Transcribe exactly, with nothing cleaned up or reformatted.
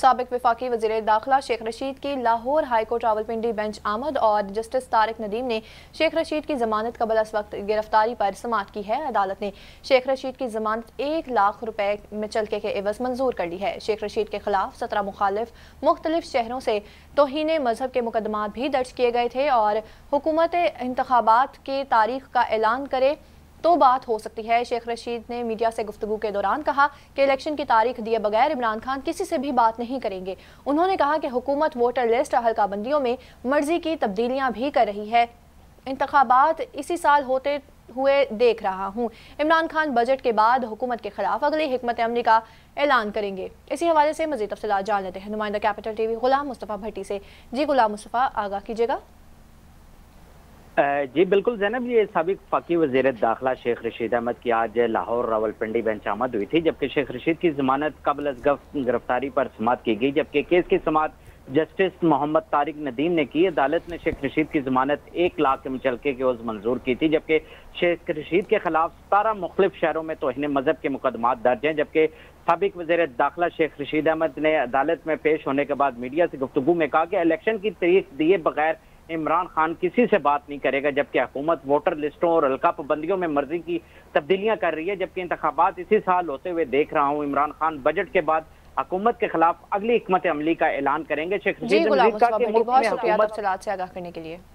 साबिक वफाकी वज़ीर दाखिला शेख रशीद की लाहौर हाईकोर्ट रावलपिंडी बेंच आमद और जस्टिस तारिक नदीम ने शेख रशीद की जमानत कबल अस वक्त गिरफ्तारी पर समाअत की है। अदालत ने शेख रशीद की जमानत एक लाख रुपए में चलके के एवज मंजूर कर ली है। शेख रशीद के खिलाफ सत्रह मुखालिफ मुख्तलिफ शहरों से तौहीन मजहब के मुकदमात भी दर्ज किए गए थे और हुकूमत इंतखाबात के तारीख का ऐलान करे तो बात हो सकती है। शेख रशीद ने मीडिया से गुफ्तगू के दौरान कहा कि इलेक्शन की तारीख दिए बगैर इमरान खान किसी से भी बात नहीं करेंगे। उन्होंने कहा कि हुकूमत वोटर लिस्ट हल्का बंदियों में मर्जी की तब्दीलियां भी कर रही है। इंतखाबात इसी साल होते हुए देख रहा हूं। इमरान खान बजट के बाद हुकूमत के खिलाफ अगली हिकमत अमली का ऐलान करेंगे। इसी हवाले से मजीद तफसीलात जान लेते हैं नुमाइंदा कैपिटल टीवी गुलाम मुस्तफ़ा भट्टी से। जी गुलाम मुस्तफ़ा, आगाह कीजिएगा। जी बिल्कुल जैनब, ये साबिक वफाकी वज़ीर दाखिला शेख रशीद अहमद की आज लाहौर रावलपिंडी बेंच आमद हुई थी, जबकि शेख रशीद की जमानत कबल अज़ गिरफ्तारी पर समाअत की गई, जबकि केस की समाअत जस्टिस मोहम्मद तारिक नदीम ने की। अदालत ने शेख रशीद की जमानत एक लाख के मुचलके के उस मंजूर की थी, जबकि शेख रशीद के खिलाफ सतारह मुख्तलिफ शहरों में तौहीन मजहब के मुकदमात दर्ज हैं। जबकि साबिक वज़ीर दाखिला शेख रशीद अहमद ने अदालत में पेश होने के बाद मीडिया से गुफ्तगू में कहा कि इलेक्शन की तारीख दिए बगैर इमरान खान किसी से बात नहीं करेगा, जबकि हुकूमत वोटर लिस्टों और हल्का पाबंदियों में मर्जी की तब्दीलियां कर रही है, जबकि इंतखाबात इसी साल होते हुए देख रहा हूं। इमरान खान बजट के बाद हुकूमत के खिलाफ अगली हिकमत अमली का ऐलान करेंगे। शेख रशीद ने कहा कि मुल्क में हुकूमत से आगाह करने के लिए